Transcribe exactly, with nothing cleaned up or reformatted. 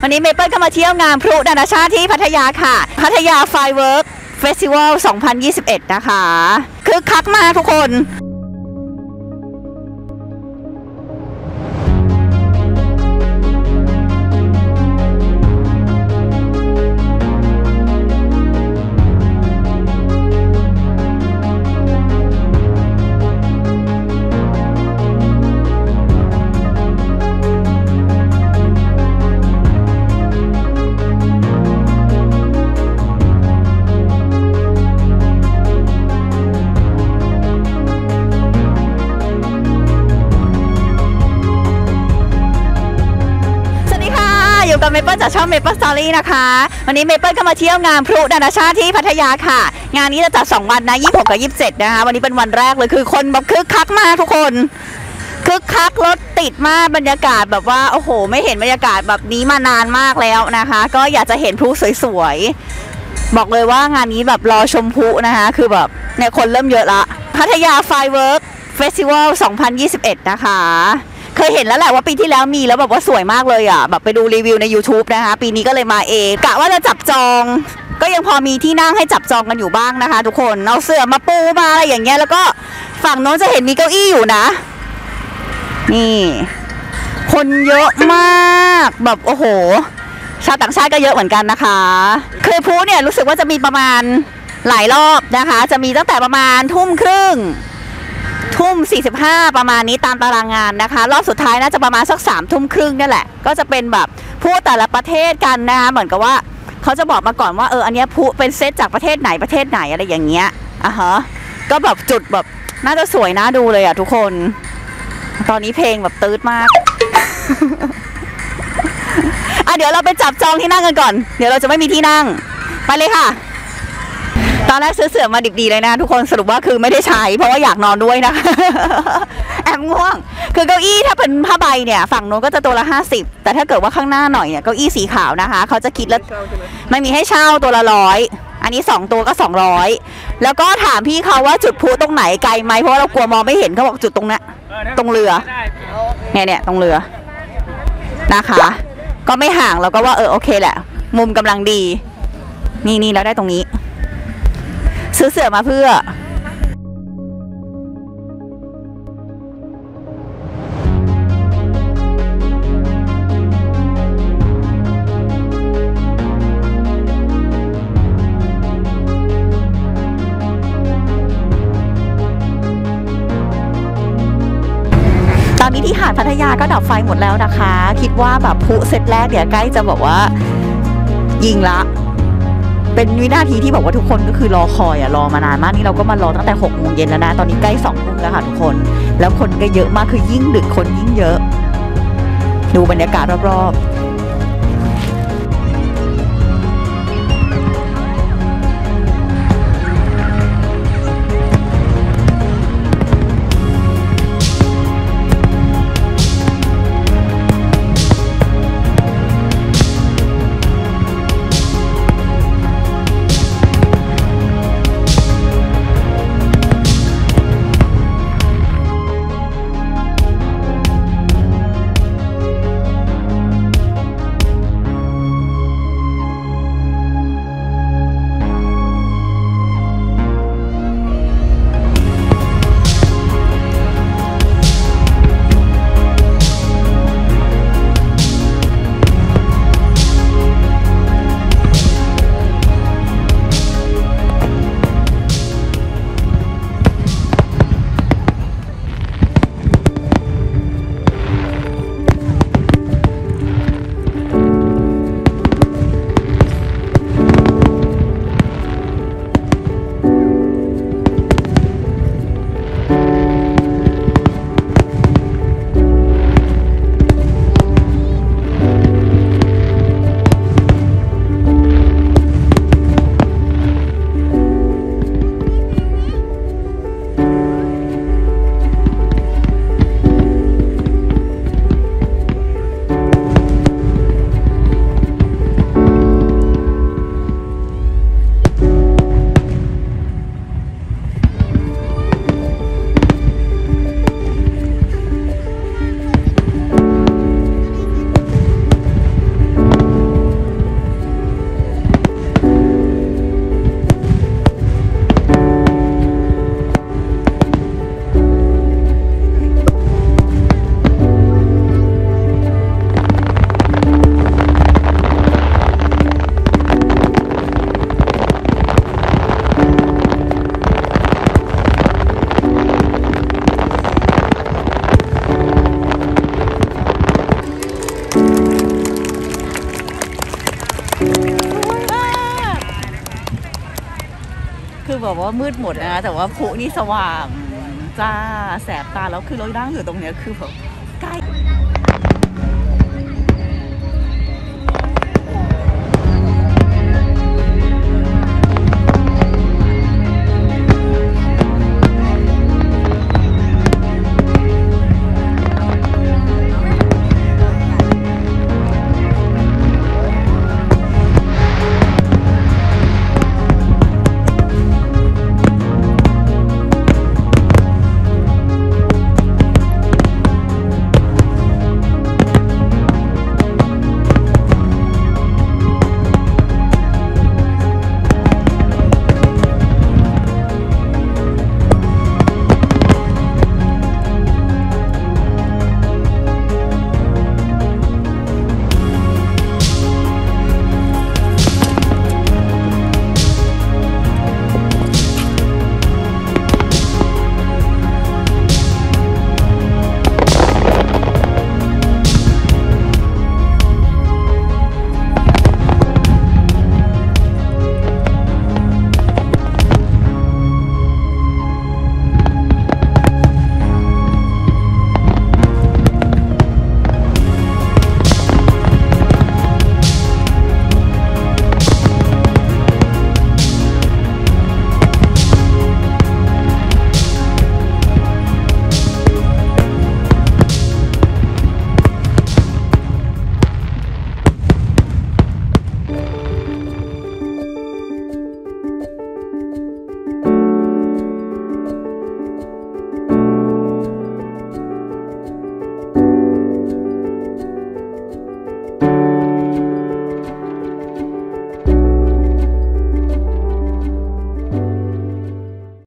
วันนี้เมเปิลก็มาเที่ยวงานพลุนานาชาติที่พัทยาค่ะพัทยาไฟเวิร์กเฟสติวัล สองพันยี่สิบเอ็ด นะคะคึกคักมากทุกคนอยู่กับเมเปิลจากช่องเมเปิลสตอรี่นะคะวันนี้เมเปิลก็มาเที่ยวงานพลุนานาชาติที่พัทยาค่ะงานนี้จะจัดสองวันนะยี่สิบหกกับยี่สิบเจ็ดนะคะวันนี้เป็นวันแรกเลยคือคนแบบคึกคักมากทุกคนคึกคักรถติดมากบรรยากาศแบบว่าโอ้โหไม่เห็นบรรยากาศแบบนี้มานานมากแล้วนะคะก็อยากจะเห็นพลุสวยๆบอกเลยว่างานนี้แบบรอชมพลุนะคะคือแบบเนี่ยคนเริ่มเยอะละพัทยาไฟเวิร์กเฟสติวัล สองพันยี่สิบเอ็ด นะคะเคยเห็นแล้วแหละว่าปีที่แล้วมีแล้วแบบว่าสวยมากเลยอ่ะแบบไปดูรีวิวใน ยูทูบ นะคะปีนี้ก็เลยมาเองกะว่าจะจับจองก็ยังพอมีที่นั่งให้จับจองกันอยู่บ้างนะคะทุกคนเอาเสื่อมาปูมาอะไรอย่างเงี้ยแล้วก็ฝั่งโน้นจะเห็นมีเก้าอี้อยู่นะนี่คนเยอะมากแบบโอ้โหชาวต่างชาติก็เยอะเหมือนกันนะคะคือพลุเนี่ยรู้สึกว่าจะมีประมาณหลายรอบนะคะจะมีตั้งแต่ประมาณทุ่มครึ่งทุ่มสี่สิบห้าประมาณนี้ตามตารางงานนะคะรอบสุดท้ายน่าจะประมาณสักสามทุ่มครึ่งนี่แหละก็จะเป็นแบบผู้แต่ละประเทศกันนะคะเหมือนกับว่าเขาจะบอกมาก่อนว่าเอออันนี้ผู้เป็นเซตจากประเทศไหนประเทศไหนอะไรอย่างเงี้ยอ่ะฮะก็แบบจุดแบบน่าจะสวยน่าดูเลยอ่ะทุกคนตอนนี้เพลงแบบตื๊ดมาก อ่ะเดี๋ยวเราไปจับจองที่นั่งกันก่อนเดี๋ยวเราจะไม่มีที่นั่งไปเลยค่ะตอนแรกซื้อเสื่อมาดิบดีเลยนะทุกคนสรุปว่าคือไม่ได้ใช้เพราะว่าอยากนอนด้วยนะ แอบง่วงคือเก้าอี้ถ้าเป็นผ้าใบเนี่ยฝั่งโน้นก็จะตัวละห้าสิบแต่ถ้าเกิดว่าข้างหน้าหน่อยเนี่ยเก้าอี้สีขาวนะคะเขาจะคิดแล้วไม่มีให้เช่าตัวละร้อยอันนี้สองตัวก็สองร้อยแล้วก็ถามพี่เขาว่าจุดพลุตรงไหนไกลไหมเพราะเรากลัวมองไม่เห็นเขาบอกจุดตรงนั้นตรงเรือเนี่ยเนี่ยตรงเรือนะคะก็ไม่ห่างเราก็ว่าเออโอเคแหละมุมกำลังดีนี่นี่แล้วได้ตรงนี้ซื้อเสื่อมาเพื่อตอนนี้ที่หาดพัทยาก็ดับไฟหมดแล้วนะคะคิดว่าแบบพลุเซตแรกเดี๋ยวใกล้จะบอกว่ายิงละเป็นวินาทีที่บอกว่าทุกคนก็คือรอคอยอ่ะรอมานานมากนี่เราก็มารอตั้งแต่หกโมงเย็นแล้วนะตอนนี้ใกล้สองทุ่มแล้วค่ะทุกคนแล้วคนก็เยอะมากคือยิ่งดึกคนยิ่งเยอะดูบรรยากาศรอบๆคือแบบว่ามืดหมดนะแต่ว่าพลุนี่สว่างจ้าแสบตาแล้วคือเรานั่งอยู่ตรงเนี้ยคือแบบ